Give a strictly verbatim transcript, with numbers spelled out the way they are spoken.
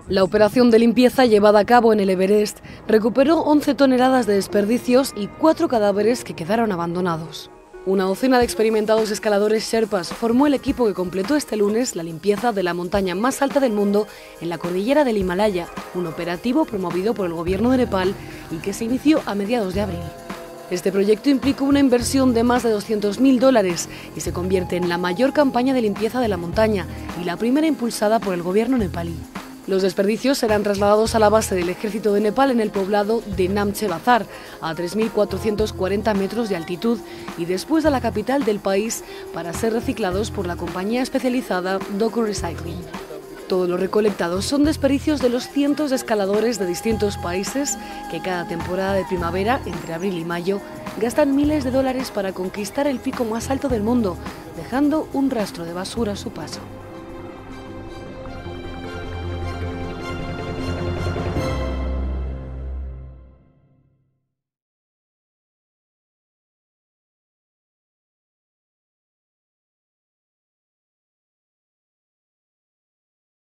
La operación de limpieza llevada a cabo en el Everest recuperó once toneladas de desperdicios y cuatro cadáveres que quedaron abandonados. Una docena de experimentados escaladores sherpas formó el equipo que completó este lunes la limpieza de la montaña más alta del mundo en la cordillera del Himalaya, un operativo promovido por el gobierno de Nepal y que se inició a mediados de abril. Este proyecto implicó una inversión de más de doscientos mil dólares y se convierte en la mayor campaña de limpieza de la montaña y la primera impulsada por el gobierno nepalí. Los desperdicios serán trasladados a la base del ejército de Nepal en el poblado de Namche Bazar, a tres mil cuatrocientos cuarenta metros de altitud, y después a la capital del país para ser reciclados por la compañía especializada Doku Recycling. Todo lo recolectado son desperdicios de los cientos de escaladores de distintos países que cada temporada de primavera, entre abril y mayo, gastan miles de dólares para conquistar el pico más alto del mundo, dejando un rastro de basura a su paso.